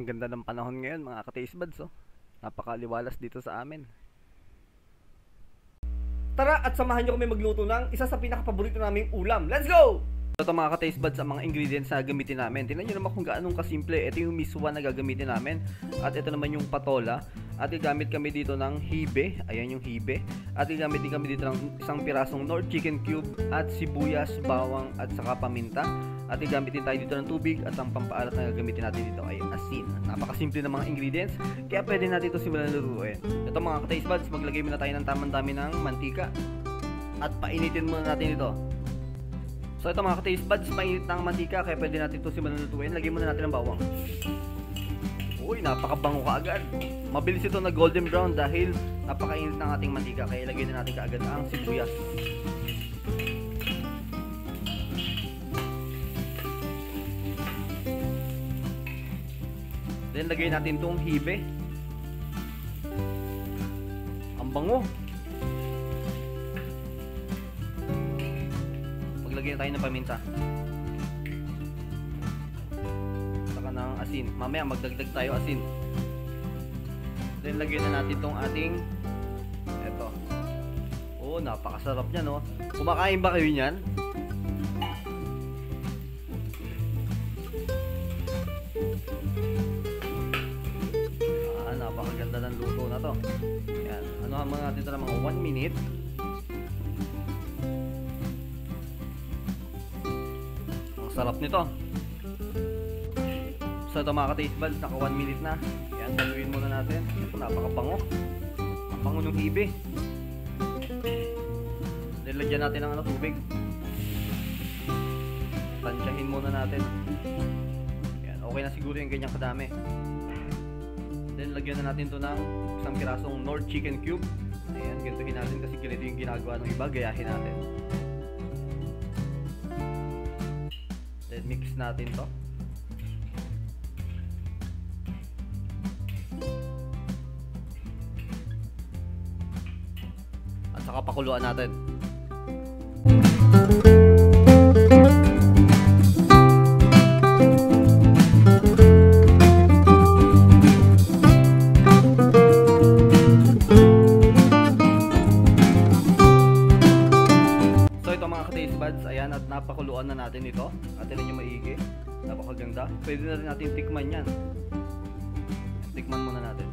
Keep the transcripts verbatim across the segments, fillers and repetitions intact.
Ang ganda ng panahon ngayon mga ka-taste buds, oh. Napakaliwalas dito sa amin. Tara at samahan nyo kami magluto ng isa sa pinaka-paborito naming ulam. Let's go! Ito mga ka-taste buds ang mga ingredients na gagamitin namin. Tingnan nyo naman kung gaano kasimple. Ito yung miswa na gagamitin namin. At ito naman yung patola. At gagamit kami dito ng hibe. Ayan yung hibe. At gagamit din kami dito ng isang pirasong Knorr chicken cube. At sibuyas, bawang at saka paminta. At gagamit din tayo dito ng tubig. At ang pampaalat na gagamitin natin dito ay asin. Napakasimple ng mga ingredients. Kaya pwede natin ito simulan lutuin. Ito mga ka-taste buds, maglagay muna tayo ng tamang dami ng mantika. At painitin muna natin ito. So ito mga ka-taste buds, mainit na ang mantika kaya pwede natin ito simulan lutuin. Lagyan muna natin ng bawang. Uy, napakabango ka agad. Mabilis ito na golden brown dahil napakainit ng ating mantika. Kaya ilagay na natin kaagad ang sibuyas. Then lagay natin itong hibe. Ang bango. Maglagay tayo ng paminta. Saka ng asin. Mamaya magdagdag tayo asin. Then lagyan na natin itong ating eto. Oh, napakasarap niya, no? Kumakain ba kayo niyan? Ah, napakaganda ng luto na to. Yan. Ano ang mga natin ito ng mga one minute. Sarap nito. So ito mga ka-taste buds, naka one minute na. Yan, haluin muna natin. Ito, napakabango. Ang bango ng hibe. Then lagyan natin ng ano, tubig. Tansyahin muna natin. Yan, okay na siguro yung ganyang kadami. Then lagyan na natin ito ng isang pirasong Knorr chicken cube. Ayan, ganituhin natin kasi ganito yung ginagawa ng iba. Gayahin natin. Then mix natin to. At saka pakuluan natin. Taste buds, ayan, at napakuluan na natin ito. At ito yung maigi. Napakaganda. Pwede na rin natin tikman yan. Tikman muna natin.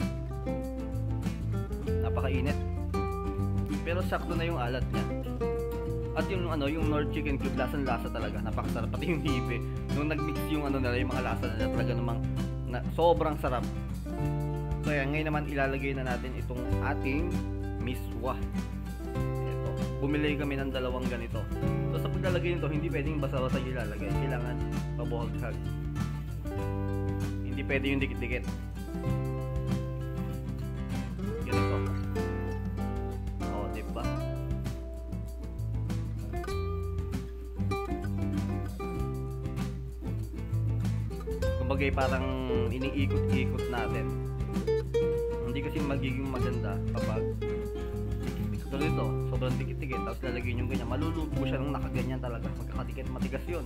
Napakainit. Pero sakto na yung alat niya. At yung ano, yung Knorr chicken cube, lasang-lasa talaga. Napakasarap. Pati yung hibe. Nung nagmix yung ano nila, yung mga lasa nila, talaga namang na, sobrang sarap. So ayan, ngayon naman ilalagay na natin itong ating miswa. Bumili kami ng dalawang ganito. So sa paglalagay nito, hindi pwedeng basa-basa ilalagay. Kailangan pabuhag-hag. Hindi pwede yung dikit-dikit. Ganito. O, diba? Kumbagay parang iniikot-ikot natin. Hindi kasi magiging maganda kapag ito dito, sobrang dikit-dikit, tapos lalagyan yung ganyan, maluluto siya nung nakaganyan talaga, magkakadikit, matigas yun.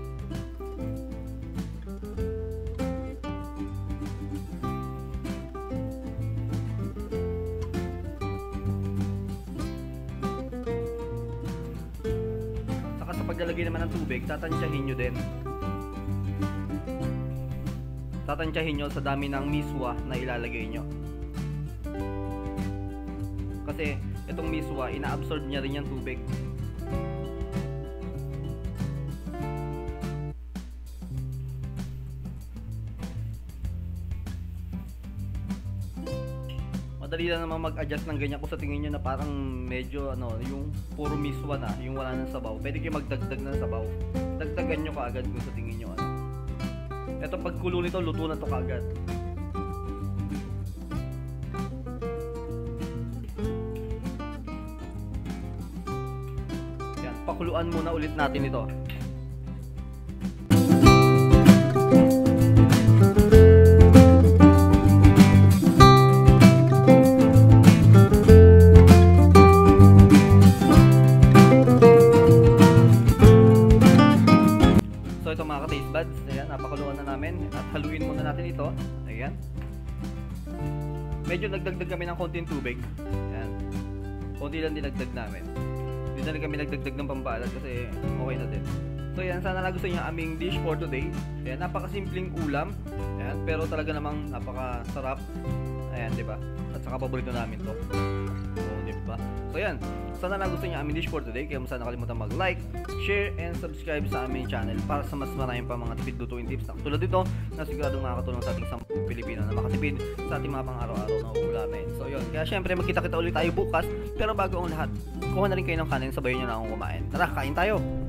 Saka sa paglalagay naman ng tubig, tatansyahin nyo din. Tatansyahin nyo sa dami ng miswa na ilalagay nyo. Kasi itong miswa, ina-absorb niya rin yung tubig. Madali lang naman mag-adjust ng ganyan kung sa tingin nyo na parang medyo ano, yung puro miswa na, yung wala ng sabaw. Pwede kayo magdagdag ng sabaw. Dagdagan nyo kaagad kung sa tingin nyo ano. Ito pagkulo nito, luto na to kaagad. Pakuluan muna ulit natin ito. So ito mga ka-taste buds, ayan, napakuluan na namin at haluin muna natin ito. Ayan. Medyo nagdagdag kami ng konting tubig. Ayan. Konti lang dinagdag namin. Hindi na rin kami nagdagdag ng pambalot kasi okay na din. So yan, sana nagustuhan niyo ang aming dish for today. Ayan, napakasimpleng ulam. Ayan, pero talaga namang napakasarap. Ayan, di ba? At saka paborito namin to. So, di ba? So yan, sana nagustuhan niyo ang aming dish for today. Kaya sana nakalimutan mag-like, share, and subscribe sa aming channel para sa mas maraming pa mga tipid lutuin tips na tulad dito na siguradong makakatulong sa ating sampung Pilipino na makatipid sa ating mga pang-araw-araw na ulamin. So yun, kaya syempre magkita-kita ulit tayo bukas. Pero bago ang lahat, kuha na rin kayo ng kanin, sabayan nyo na akong kumain. Tara, kain tayo!